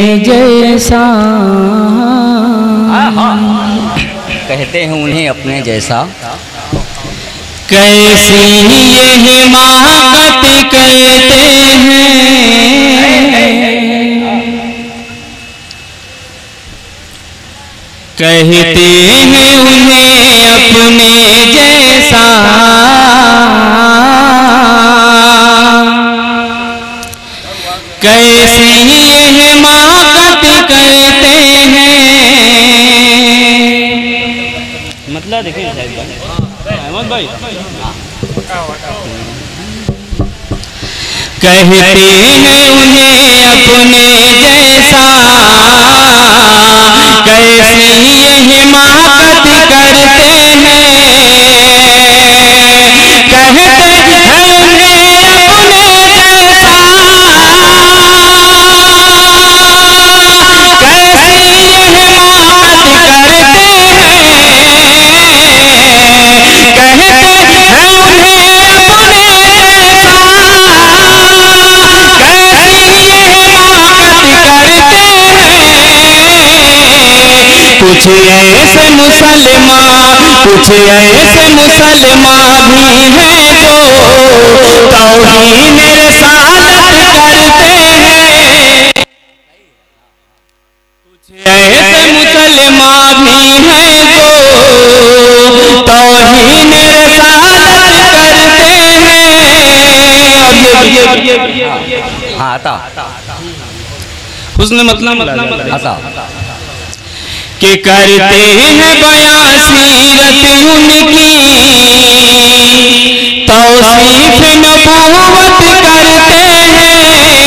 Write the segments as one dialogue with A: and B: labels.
A: जैसा,
B: कहते हैं उन्हें अपने जैसा।
A: कैसी ये हिमाकत कहते हैं उन्हें अपने जैसा। कैसी ये हिमाकत कहते हैं,
B: मतलब देखिए अहमद भाई,
A: कहते हैं उन्हें अपने जैसा। कैसी ये हिमाकत करते हैं, कहते हैं उन्हें अपने जैसा। कैसी ये हिमाकत करते हैं, कहते हैं उन्हें अपने जैसा। कैसी ये हिमाकत करते हैं, कुछ ऐसे मुसलमान, कुछ ऐसे मुसलमान भी हैं जो तौहीन रिसालत करते हैं। कुछ ऐसे मुसलमान भी हैं जो तौहीन रिसालत करते हैं।
B: हाँ आता
A: उसने मतलब
B: आता
A: कि करते हैं बयां सीरत उनकी, तौसीफ नबूवत करते हैं।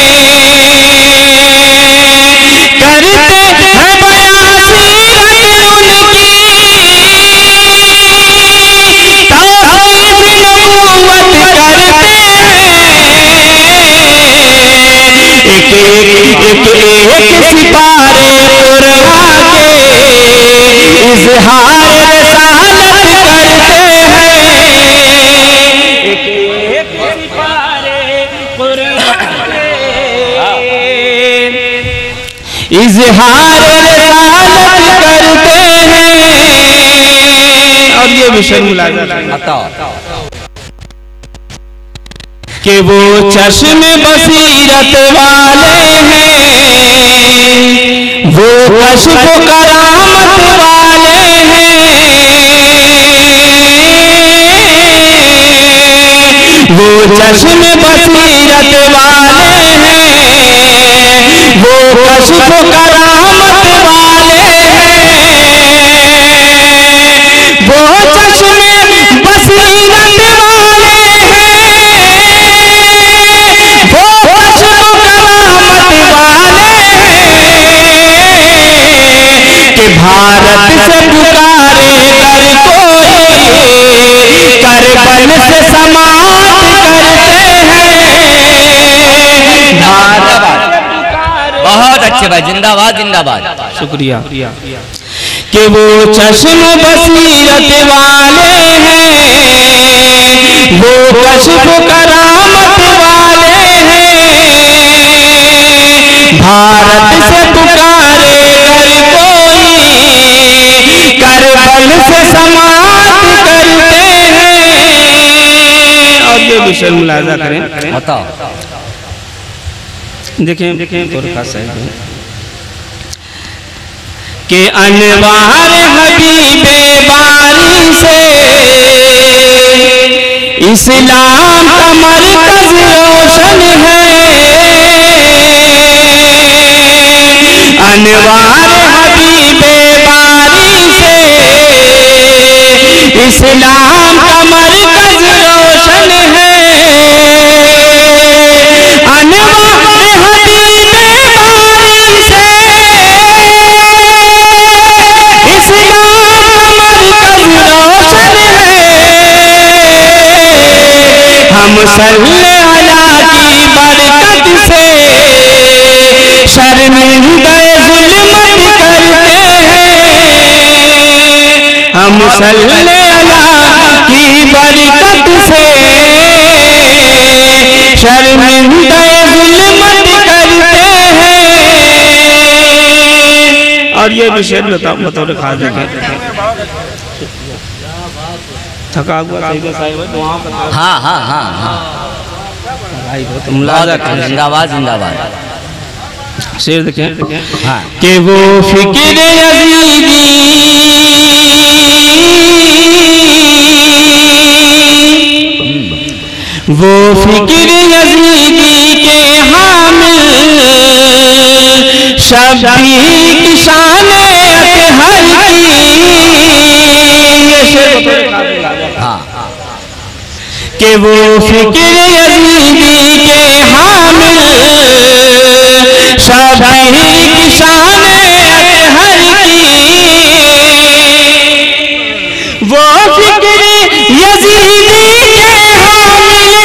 A: करते हैं बयां सीरत उनकी, तौसीफ नबूवत करते हैं। एक सिपारे कुर्आ के इज़हार रिसालत करते हैं। एक सिपारे कुर्आ के इज़हार रिसालत करते हैं। और ये विषय मुलाज़ा कि वो चश्मे बसीरत वाले हैं, वो कश्फ करामत वाले हैं। वो चश्मे बसीरत वाले हैं, वो कश्फ करामत वाले हैं। वो चश्मे बसीरत वाले कि भारत से पुकारे कर कोई, करबल से समाप्त करते हैं। भारत
B: बहुत अच्छे भाई, जिंदाबाद जिंदाबाद,
A: शुक्रिया। कि वो चश्म बसीरत वाले हैं, वो कश्फ करामत वाले हैं। भारत से पुकारे कर कोई, करबल से समाप्त करते हैं। और ये विषय मुलाजा करें,
B: बताओ।
A: देखें कि अनवार हबीबे बारी से इस्लाम का मरकज रोशन है। अनवार हबीबे बारी से इस्लाम का मरकज रोशन है। अनवार हबीबे बारी से हम सल्ले अला की बरकत से शर्मिंदा जुल्मत करते हैं। हम सल्ले अला की बरकत से शर्मिंदा जुल्मत करते हैं।
C: ये विषय बतौर खास देखें थका हुआ
B: हाँ हाँ हाँ हाँ
C: मुलाजा कर
B: जिंदाबाद जिंदाबाद
C: शेर देखें
B: हाँ
A: कि वो फिक्र अजीजी वो फिक्र अजीजी के हामिल शबीर की शान अतहर की
B: हाँ
A: कि वो फिक्र अजीजी के हामिल शबीर की शान अतहर की वो फिक्र यजीदी के हामिल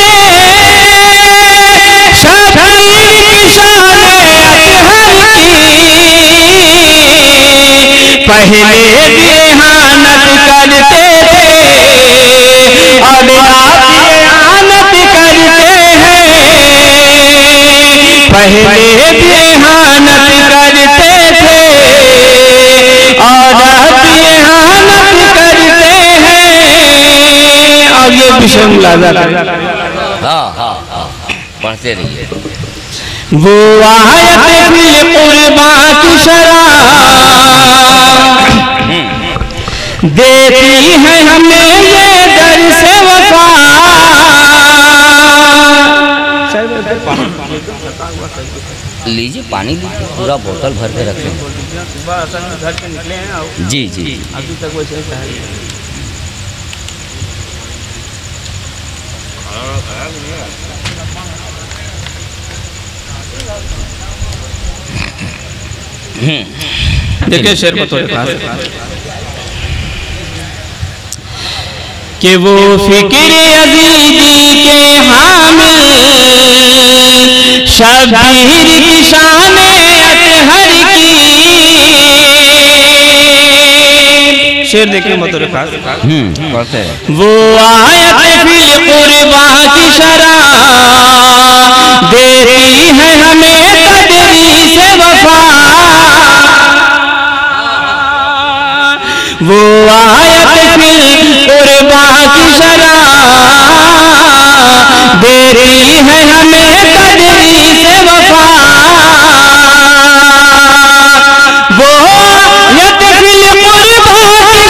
A: शबीर की शान अतहर की पहले भी इहानत करते थे और आप इहानत करते हैं पहले भी इहानत करते थे और आप इहानत करते हैं। अब ये विषय मुलाजा
B: हाँ हाँ हाँ पढ़ते रहिए।
A: वो आयत फिल कुर्बा की शराब देती है हमें ये दर से वफा
B: लीजिए पानी लीजिए पूरा बोतल भर के रखें।
C: घर से निकले हैं
B: जी जी
C: अभी तक वैसे देखिए शेर को थोड़े खास
A: कि वो फिक्र अजीजी के हामिल शबीर की शान अतहर की
C: शेर देखिए मतलब खास
B: पढ़ते हैं।
A: वो आयत फिल कुर्बा की शराब देती है हमें तदरी से वफा वो आयत फिल कुर्बा की शराब देती है हमें तदरी से वफा वो आयत फिल कुर्बा की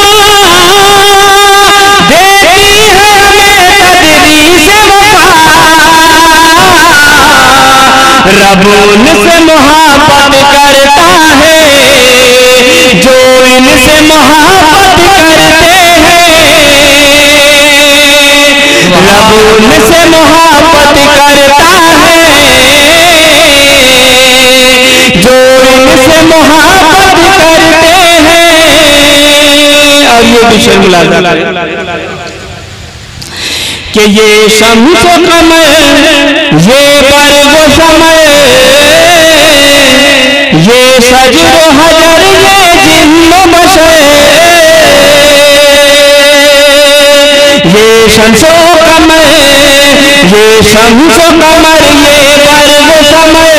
A: शराब देती है हमें तदरी से वफा रब उनसे मोहब्बत करता है जो इनसे मोहब्बत करते हैं रब उनसे मोहब्बत करता है जो इनसे मोहब्बत करते हैं। और ये विषय मुलाजा कि ये शम्स कमर ये बर्ग समय ये सजर हजर ये जिन्न बशर ये शम्सो कमर ये शम्सो कमर ये बर्ग समय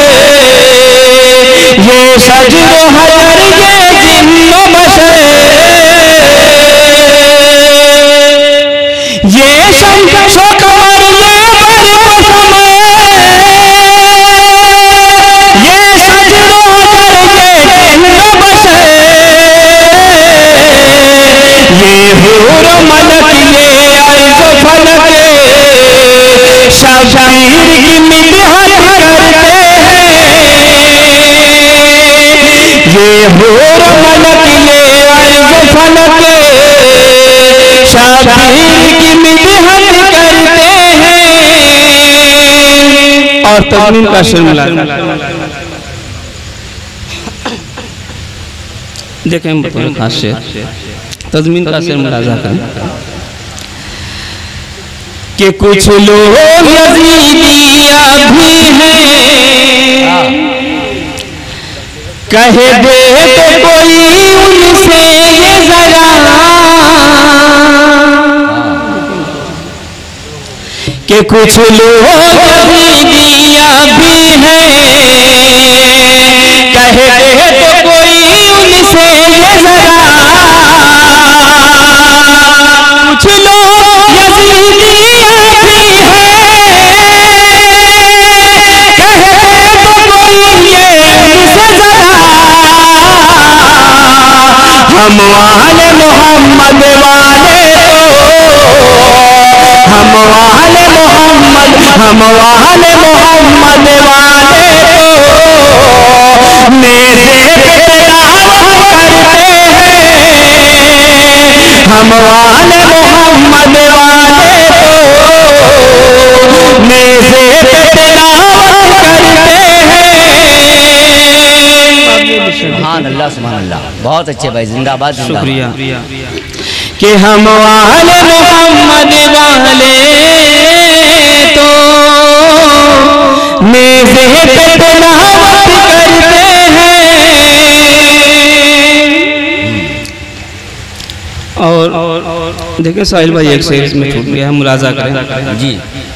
A: ये सजर हजर ये जिन्न बशर ये शम्सो कमर ये बर्ग समय ये सजर हजर ये जिन्न बशर ये हूर मलक ये अर्ज़ फलक शबीर की मिदहत करते हैं ये हूर मलक ये अर्ज़ फलक शबीर की मिदहत करते हैं। और तज़मीन का शेर मुलाजा
C: देखें मतलब खास शेर तज़मीन का शेर मुलाजा करें
A: कि कुछ लोग यजीदिया भी हैं कह दे तो कोई उनसे ये जरा कि कुछ लोग यजीदिया भी हैं कह दे तो कोई उनसे जरा हम वाले मोहम्मद वाले हम वाले मोहम्मद वाले मेरे तिलावत करते हैं हम वाले मोहम्मद वाले मेरे तिलावत करते हैं।
B: सुभान अल्लाह सुभान अल्लाह। बहुत अच्छे भाई, जिंदाबाद जिंदाबाद।
C: शुक्रिया।
A: कि हम वाले मोहम्मद वाले तो मेरे तिलावत करते हैं।
C: और देखिए साहिल भाई एक शेर इसमें छूट गया है, मुलाजा करें
B: जी।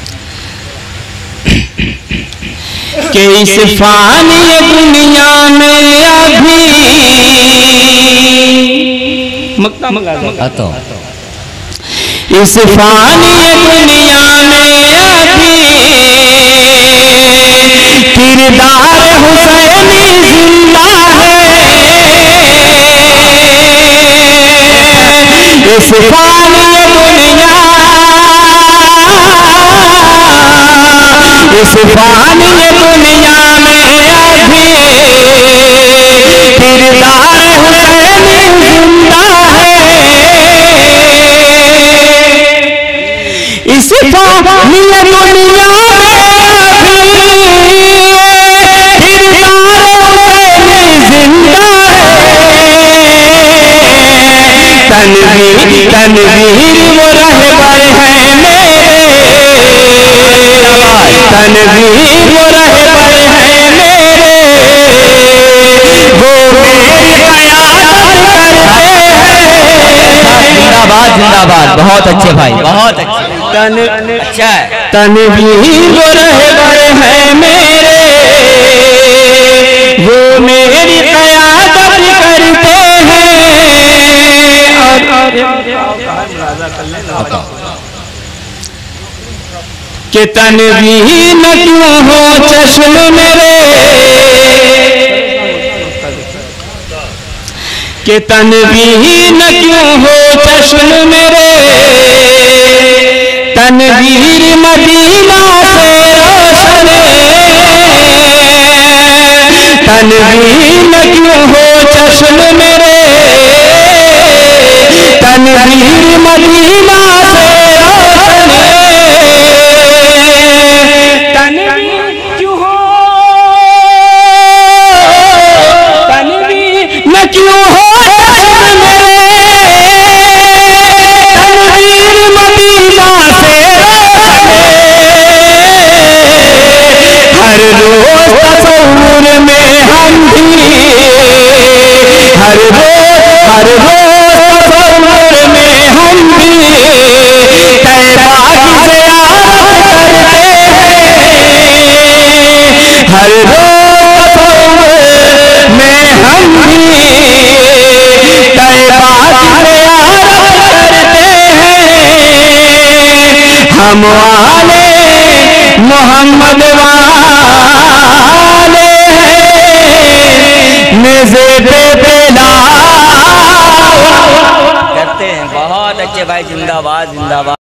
A: कि इस फानी दुनिया में अभी
B: तो
A: इस फानी दुनिया में अभी किरदार हुसैनी जिंदा है। इस फानी दुनिया इस फानी दुनिया में अभी किरदार हुसैनी जिंदा है। इस फानी दुनिया में अभी किरदार हुसैनी जिंदा है। तनवीर वो रहबर है मेरे तनवीर वो रहबर है मेरे वो मेरी क़यादत करते हैं।
B: जिंदाबाद जिंदाबाद। बहुत अच्छे भाई, बहुत अच्छे। अच्छा है।
A: तनवीर वो रहबर है मेरे वो मेरी क़यादत करते हैं। कि तनवीर न क्यों हो चश्म मेरे कि तनवीर न क्यों हो चश्म मेरे तनवीर मदीना से रोशन तनवीर न क्यों हो चश्म मेरे तनवीर मदीना से रोशन तनवीर क्यों हो तनवीर न क्यों हो चश्म मेरे तनवीर मदीना से रोशन हर रोज तसव्वुर में हम भी हर रोज तसव्वुर में हम भी तैबा की ज़ियारत करते हैं। हर रोज तसव्वुर में हम भी तैबा की ज़ियारत करते हैं। हम वाले मोहम्मद वाले हैं मेज़े पे
B: करते हैं। बहुत अच्छे भाई, जिंदाबाद जिंदाबाद।